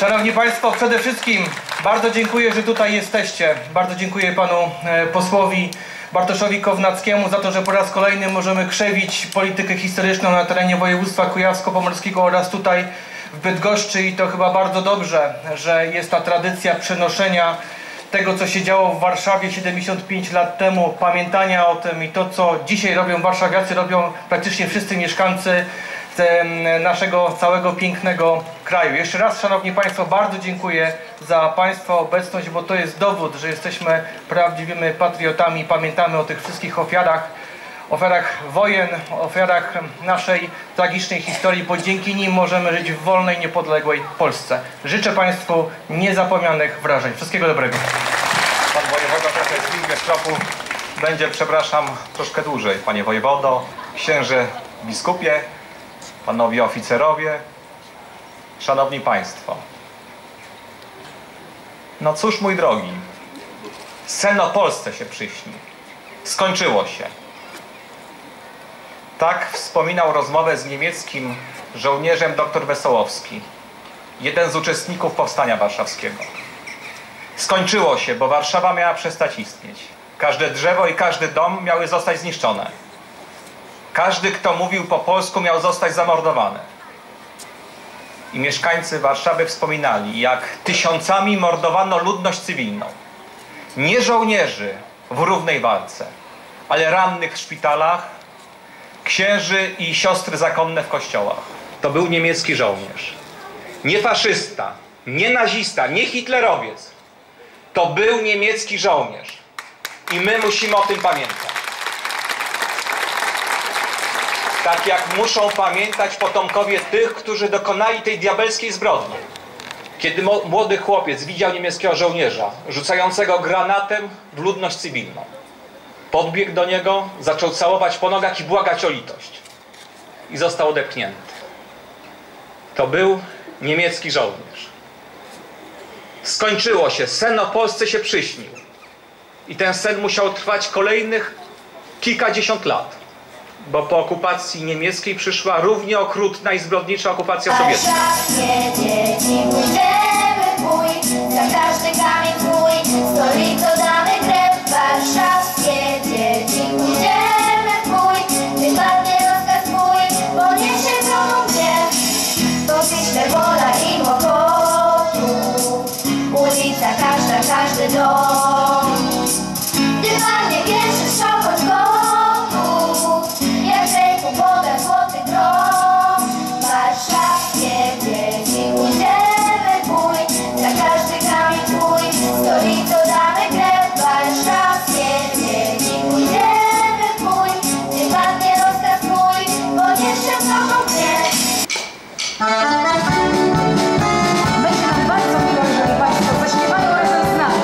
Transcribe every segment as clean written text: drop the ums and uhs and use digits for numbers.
Szanowni Państwo, przede wszystkim bardzo dziękuję, że tutaj jesteście. Bardzo dziękuję panu posłowi Bartoszowi Kownackiemu za to, że po raz kolejny możemy krzewić politykę historyczną na terenie województwa kujawsko-pomorskiego oraz tutaj w Bydgoszczy i to chyba bardzo dobrze, że jest ta tradycja przenoszenia tego, co się działo w Warszawie 75 lat temu, pamiętania o tym i to, co dzisiaj robią warszawiacy, robią praktycznie wszyscy mieszkańcy naszego całego pięknego kraju. Jeszcze raz, Szanowni Państwo, bardzo dziękuję za Państwa obecność, bo to jest dowód, że jesteśmy prawdziwymi patriotami, pamiętamy o tych wszystkich ofiarach wojen, ofiarach naszej tragicznej historii, bo dzięki nim możemy żyć w wolnej, niepodległej Polsce. Życzę Państwu niezapomnianych wrażeń. Wszystkiego dobrego. Pan wojewoda trochę z Bieszczopu będzie, przepraszam, troszkę dłużej. Panie wojewodo, księże biskupie, panowie oficerowie, szanowni państwo. No cóż, mój drogi, sen o Polsce się przyśni. Skończyło się. Tak wspominał rozmowę z niemieckim żołnierzem dr Wesołowski, jeden z uczestników Powstania Warszawskiego. Skończyło się, bo Warszawa miała przestać istnieć. Każde drzewo i każdy dom miały zostać zniszczone. Każdy, kto mówił po polsku, miał zostać zamordowany. I mieszkańcy Warszawy wspominali, jak tysiącami mordowano ludność cywilną. Nie żołnierzy w równej walce, ale rannych w szpitalach, księży i siostry zakonne w kościołach. To był niemiecki żołnierz. Nie faszysta, nie nazista, nie hitlerowiec. To był niemiecki żołnierz. I my musimy o tym pamiętać. Tak jak muszą pamiętać potomkowie tych, którzy dokonali tej diabelskiej zbrodni. Kiedy młody chłopiec widział niemieckiego żołnierza rzucającego granatem w ludność cywilną, podbiegł do niego, zaczął całować po nogach i błagać o litość. I został odepchnięty. To był niemiecki żołnierz. Skończyło się. Sen o Polsce się przyśnił. I ten sen musiał trwać kolejnych kilkadziesiąt lat. Bo po okupacji niemieckiej przyszła równie okrutna i zbrodnicza okupacja sowiecka. Za każdy kamień twój, stolicą damy krew. Warszawskie dzieci, pójdziemy w bój. Wypadnie rozkaz twój, poniesie drogą gniew. To piśle wola i łokotu, ulica każda, każdy dom. Gdy padnie pierwszy strzał, choć gotów, jak rzeku woda, złoty grom. Warszawskie dzieci, pójdziemy w bój. Za każdy kamień twój, stolicą damy krew. Warszawskie dzieci, pójdziemy w bój. Gdy padnie rozkaz twój, poniesie drogą gniew. Będzie nam bardzo miło, jeżeli Państwo zaśpiewają razem z nami.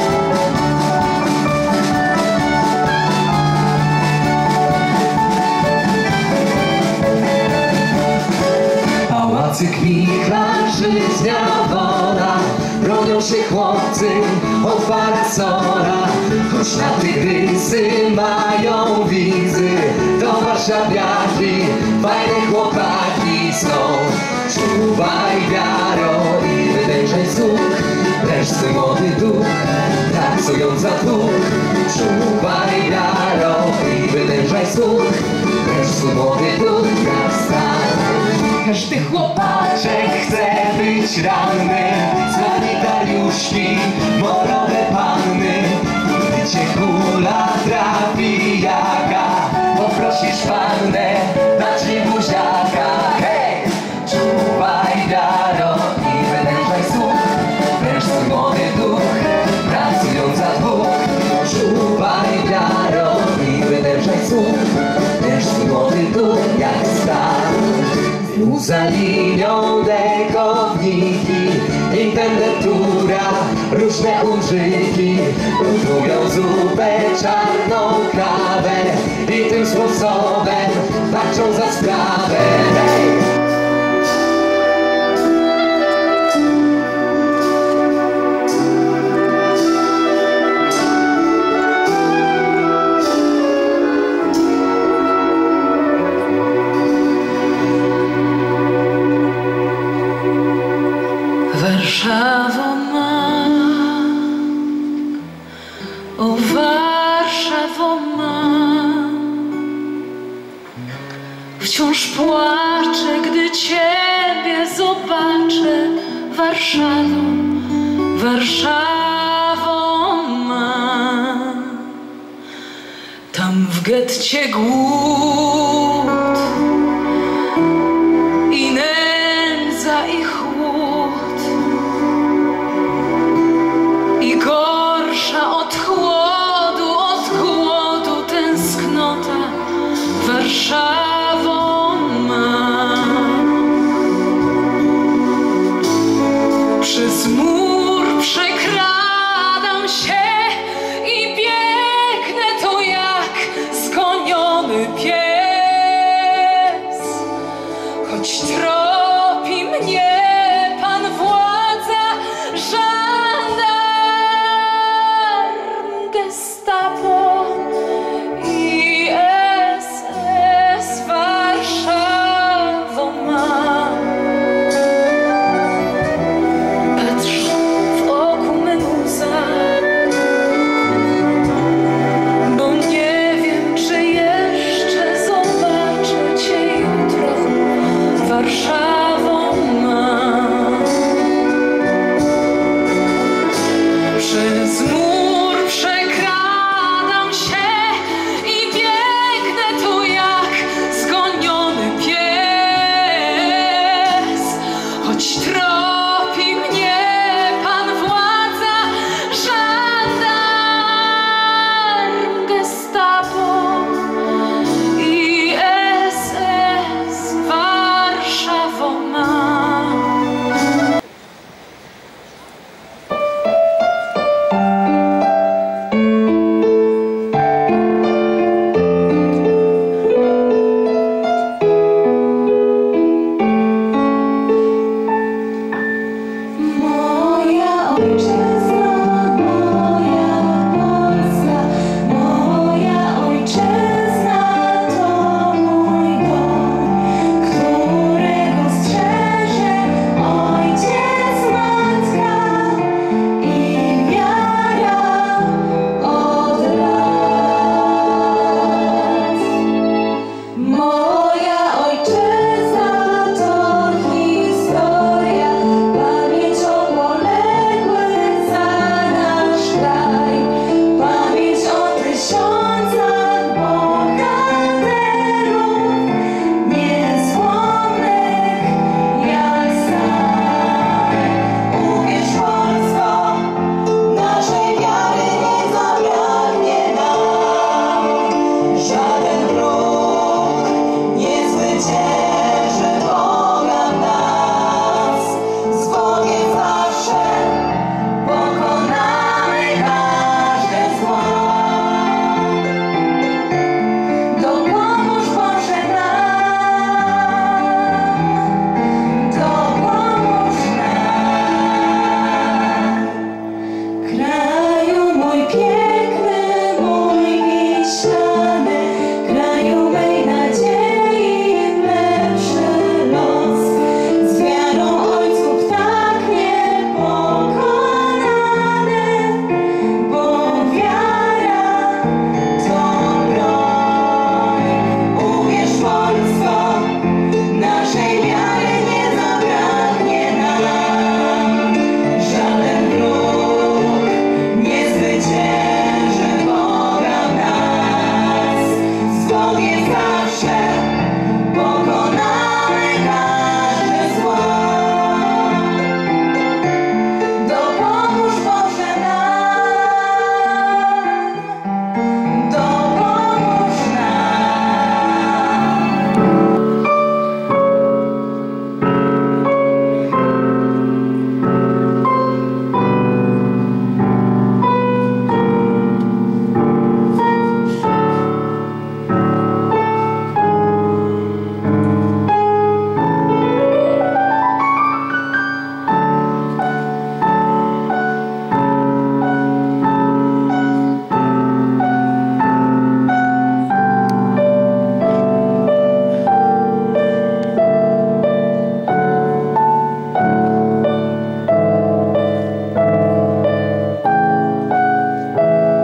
Pałacyk Michlarzy z dnia wola, bronią się chłopcy od Parasora. Choć na tygrysy mają wizy, to warszawiaki, fajne chłopaki są. Czuwaj wiaro i wydężaj słuch, wreszcie młody duch, pracując za dwóch. Czuwaj wiaro i wydężaj słuch, wreszcie młody duch, jak stan. Każdy chłopaczek chce być ranny, sanitariuszki, morowe panny. Gdy cię kula trafi jaka, poprosisz pannę, dać mi buziaka. Hej! Czuwaj wiaro i wydężaj słuch, wreszcie młody duch, pracując za dwóch. Czuwaj wiaro i wydężaj słuch, wreszcie młody duch, jak stan. Za linią dekowniki, intendentura, różne użytki gotują zupę, czarną kawę i tym sposobem walczą za sprawę. Hey! Wciąż płaczę, gdy Ciebie zobaczę. Warszawą, Warszawą ma. Tam w getcie głód i nędza i chłód, i gorsza od głodu tęsknota Warszawą ma. Przez mur przekradam się i biegnę tu jak zgoniony pies, choć tropi mnie pan władza, żandarm, gestapo i SS Warszawą ma. Patrz w oku me łza, bo nie wiem, czy jeszcze zobaczę Cię jutro. Warszawą ma. Przez mur przekradam się i biegnę tu jak zgoniony pies, choć tropi mnie pan władza, żandarm, gestapo i SS Warszawą ma. Moja ojczyzna, moja Polska, moja ojczyzna to mój dom, którego strzeże ojciec, matka i wiara od lat. Moja ojczyzna to historia, pamięć o poległych za nasz kraj, pamięć o tysiącach bohaterów, niezłomnych jak stal. Uwierz, Polsko, naszej wiary nie zabraknie nam. Żaden wróg nie zwycięży Boga w nas. Z Bogiem zawsze pokonamy każde zło. Dopomóż Boże nam, dopomóż nam. Kraju mój piękny, mój wiślany, kraju mej nadziei w lepszy los. Z wiarą ojców tak niepokonany, bo wiara to broń. Uwierz, Polsko, naszej wiary nie zabraknie nam. Żaden wróg nie zwycięży Boga w nas. Z Bogiem zawsze pokonamy każde zło. Dopomóż Boże nam, dopomóż nam.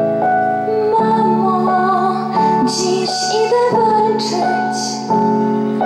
Mamo, dziś idę walczyć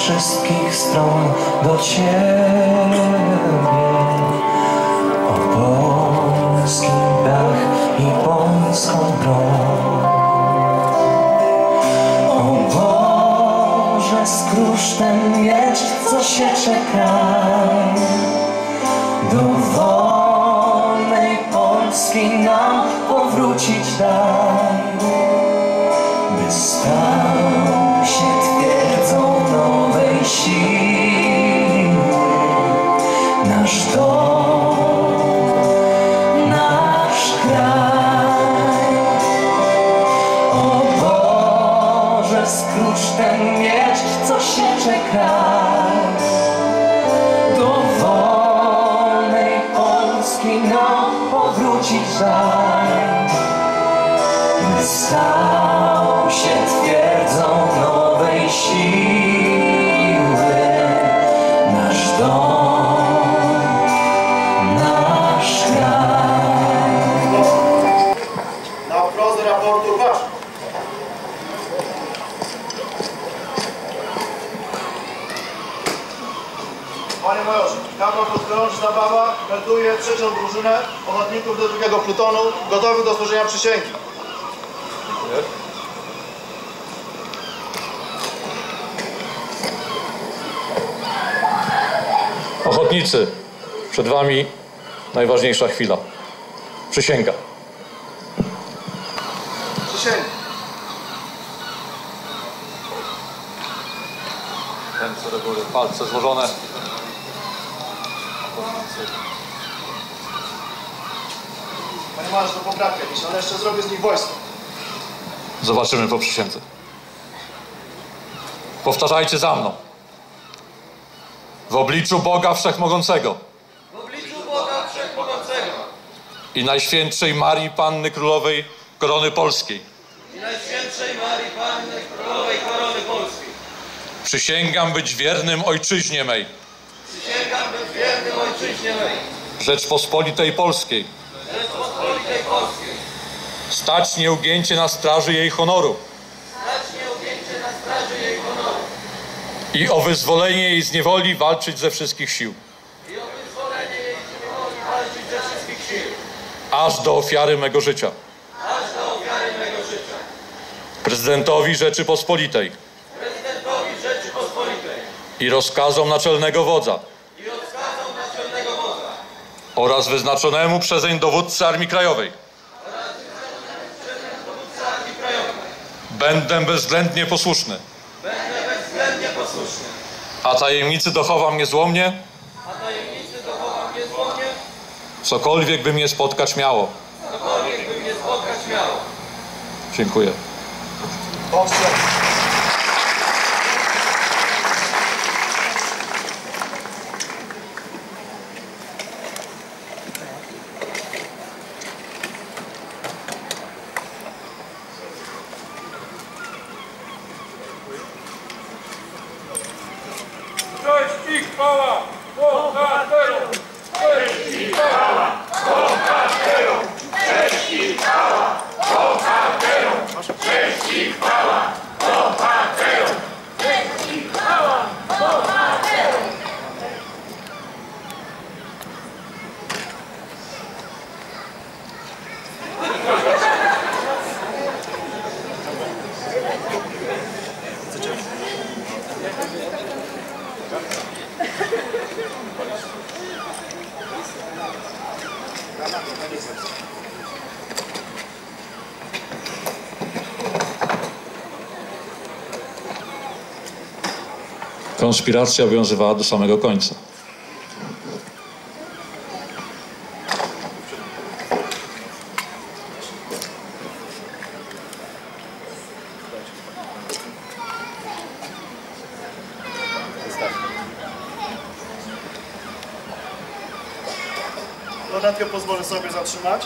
wszystkich stron do Ciebie. O polski dach i polską broń. O Boże, skróż ten miecz, co się czeka. Do wolnej Polski nam powrócić daj, by stał się twierdzą nowej siły nasz dom, nasz kraj. O Boże, skróż ten miecz, co się czeka. Do wolnej Polski nam powrócić daj, by stał się twierdzą nowej siły nasz dom, nasz kraj. Na prozę raportu wasz. Panie majorze, kapral podchorąży Zabawa melduje trzecią drużynę ochotników do 2. plutonu gotowych do złożenia przysięgi. Ochotnicy, przed Wami najważniejsza chwila. Przysięga. Przysięgi. Ręce do góry, palce złożone. Panie majorze, to poprawki jakieś, ale jeszcze zrobię z nich wojsko. Zobaczymy po przysiędze. Powtarzajcie za mną. W obliczu Boga Wszechmogącego. W obliczu Boga Wszechmogącego I Najświętszej Marii Panny Królowej Korony Polskiej. i Najświętszej Marii Panny Królowej Korony Polskiej Przysięgam być wiernym Ojczyźnie mej. przysięgam być wiernym Ojczyźnie mej, Rzeczpospolitej Polskiej. Rzeczypospolitej Polskiej, Stać nieugięcie na straży jej honoru. stać nieugięcie na straży jej honoru I o wyzwolenie jej z niewoli walczyć ze wszystkich sił. i o wyzwolenie jej z niewoli walczyć ze wszystkich sił, Aż do ofiary mego życia. aż do ofiary mego życia. Prezydentowi Rzeczypospolitej Prezydentowi Rzeczypospolitej i rozkazom naczelnego wodza i rozkazom naczelnego wodza oraz wyznaczonemu przezeń dowódcy Armii Krajowej Armii Krajowej będę bezwzględnie posłuszny, będę bezwzględnie posłuszny, a tajemnicy dochowam niezłomnie, a tajemnicy dochowam niezłomnie, cokolwiek by mnie spotkać miało. cokolwiek by mnie spotkać miało. Dziękuję. Powstrzymaj. Cześć i chwała bohaterom! Cześć i chwała bohaterom! Cześć i chwała bohaterom! Cześć i chwała bohaterom! Cześć i chwała bohaterom! Konspiracja obowiązywała do samego końca. Dodatkowo pozwolę sobie zatrzymać.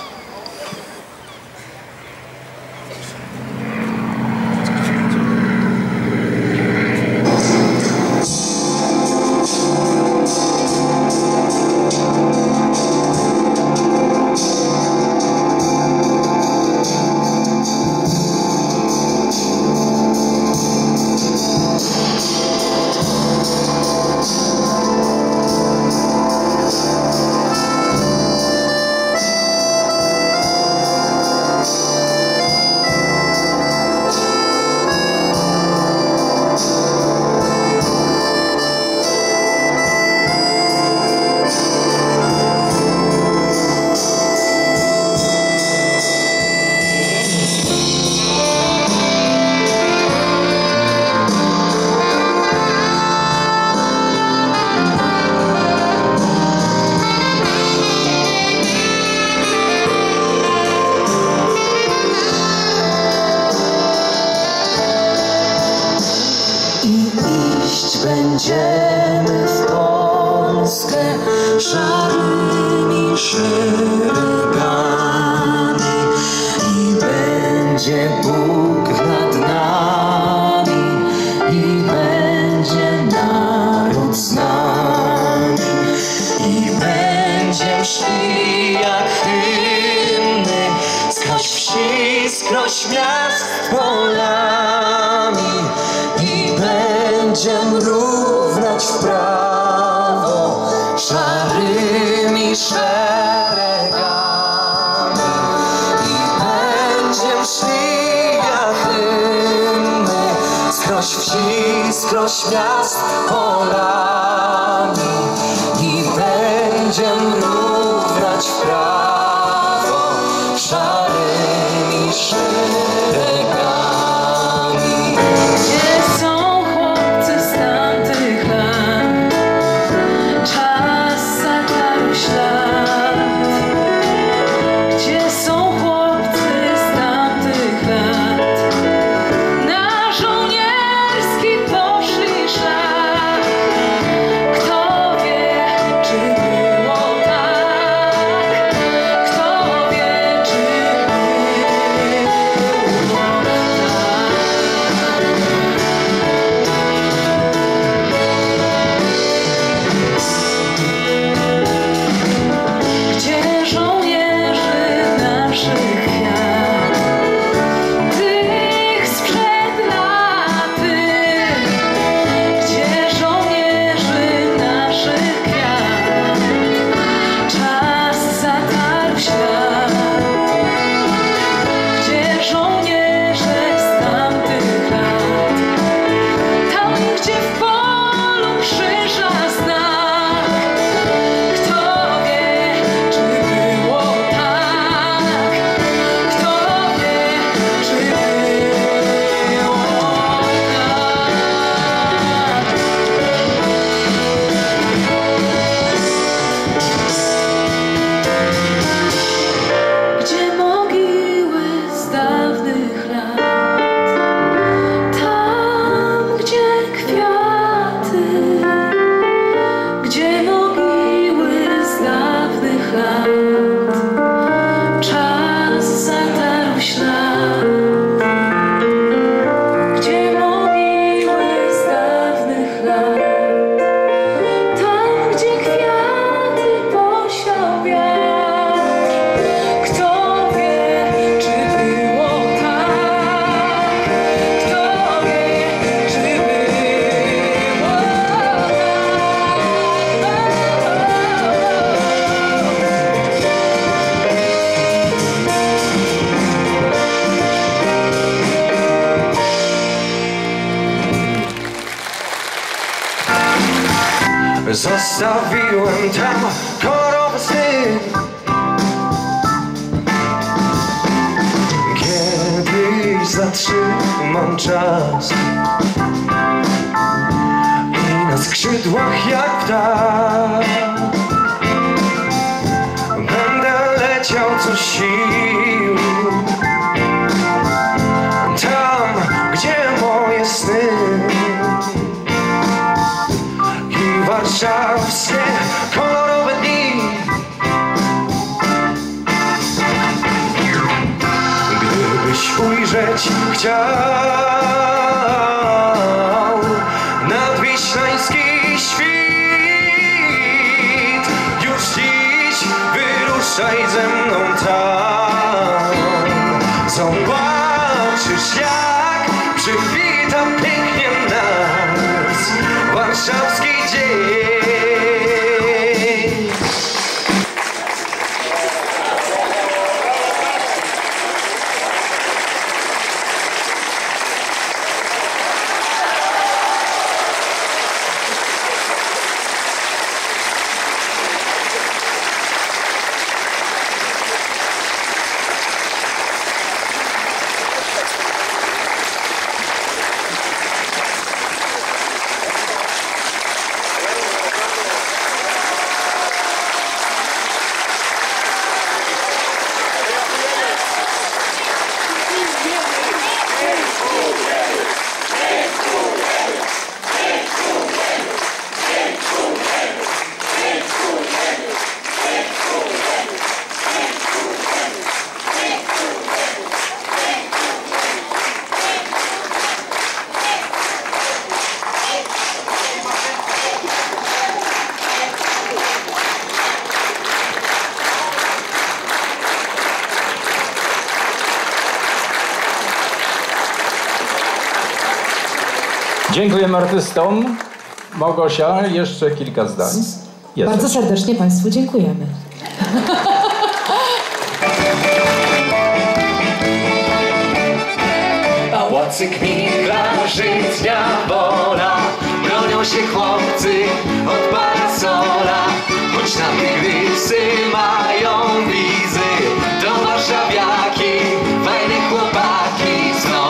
i iść będziemy w Polskę szarymi szeregami i będzie Bóg nad nami i będzie naród z nami i będzie szli jak hymny skroś wsi, skroś miast polami i będziem równać w prawo szarymi szeregami i będziem szli jak hymny skroś wsi, skroś miast polami i będziem równać w prawo szarymi szeregami. Gdzie są chłopcy z tamtych lat? Czas zatarł ślad. Gdzie są chłopcy z tamtych lat? Na żołnierski poszli szlak. Kto wie, czy było tak? Kto wie, czy było Gdzie żołnierzy naszych kwiat, tych sprzed laty? Gdzie żołnierzy naszych kwiat, czas zatarł świat? Gdzie żołnierze z tamtych lat, tam gdzie w polu krzyża znak? Kto wie, czy było tak? Kto wie, czy było tak? Gdzie mogiły z dawnych lat, tam gdzie kwiaty, gdzie mogiły z dawnych lat, czas zatarł ślad. Gdzie mogiły z dawnych lat, tam gdzie kwiaty posiał wiatr. Kto wie, czy było tak? Kto wie, czy było Zostawiłem tam kolorowy sny. Kiedyś zatrzymam czas i na skrzydłach jak ptak będę leciał co sił tam, gdzie moje sny i warszawskie kolorowe dni. Gdybyś ujrzeć chciał nadwiślański świt, już dziś wyruszaj ze mną tam. Zobaczysz, jak przywita pięknie nas warszawski dzień. Dziękujemy artystom. Małgosia, jeszcze kilka zdań. Bardzo serdecznie Państwu dziękujemy. Pałacy Kmitra, Żytnia, Wola, bronią się chłopcy od parasola. Choć na tygrysy mają wizy, to warszawiaki, fajne chłopaki są.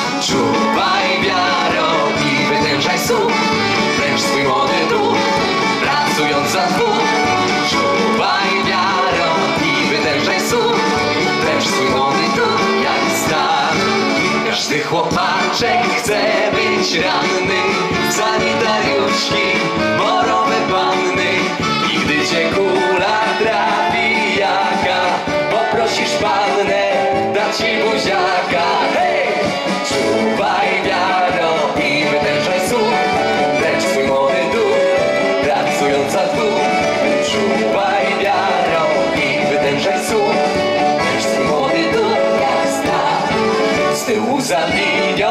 Czuwaj wiaro i wytężaj słuch, pręż swój młody duch, pracując za dwóch. Czuwaj wiaro i wytężaj słuch, pręż swój młody duch jak stan. Każdy chłopaczek chce być ranny, sanitariuszki, morowe panny. I gdy cię kula trafi jaka, poprosisz pannę, da ci buziaka. Hej! Czuwaj wiaro i wytężaj słuch, lecz swój młody duch, pracując za dwóch. Czuwaj wiaro i wytężaj słuch, lecz swój młody duch jak stan. Z tyłu za linią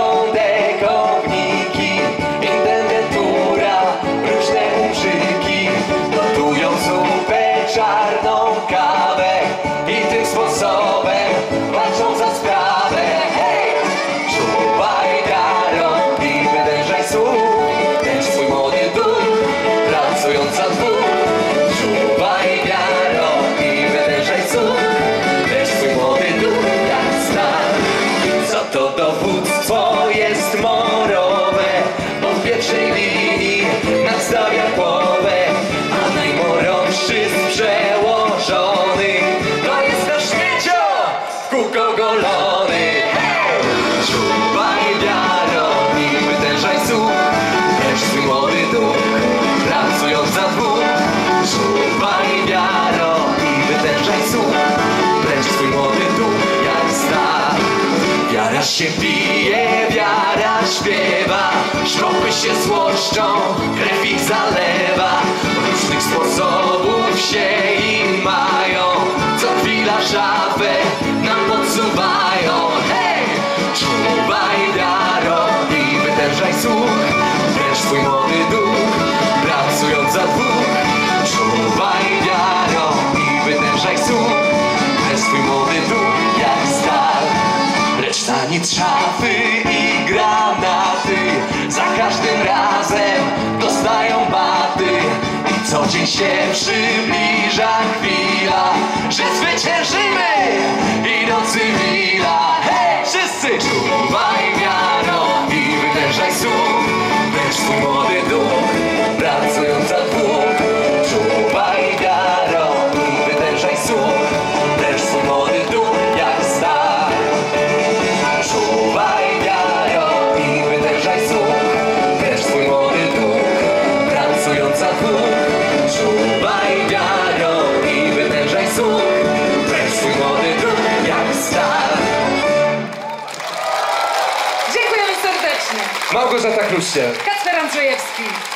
dekowniki, intendentura, różne ubrzyki. Gotują zupę, czarną kawę i tym sposobem walczą za sprawę. Hej! Czuwaj wiaro i wytężaj słuch, lecz swój młody duch, pracując za dwóch. Czuwaj wiaro i wytężaj słuch, lecz swój młody duch jak stan. Co to dowództwo jest morowe, bo w pierwszej linii nadstawia głowę, a najmorowszy z przełożonych to jest nasz śmiecio w kółko golony. Hej! Czuwaj wiaro i wytężaj słuch, lecz swój młody duch, pracując za dwóch. Czuwaj wiaro i wytężaj słuch, lecz swój młody duch jak stan. Wiara się pije, wiara śpiewa, sztropy się złoszczą, krew ich zalewa. Różnych sposobów się im mają, co chwila szafę nam podsuwają. Hej! Czuwaj wiaro i wytężaj słuch, lecz swój młody duch, pracując za dwóch. Czuwaj wiaro i wytężaj słuch, lecz swój młody duch jak stal. Lecz na nic szafy i granaty za każdym razem dostają baty. I co dzień się przybliża chwila, że zwyciężymy i do cywila. Hej! Wszyscy! Czuwaj wiaro i wytężaj słuch, lecz swój młody duch, pracując za dwóch. Czuwaj wiaro i wytężaj słuch, lecz swój młody duch jak stal. Czuwaj wiaro i wytężaj słuch, lecz swój młody duch, pracując za dwóch. Czuwaj wiaro i wytężaj słuch, lecz swój młody duch jak stal. Dziękujemy serdecznie. Małgorzata Kruszcie. Kacper Andrzejewski.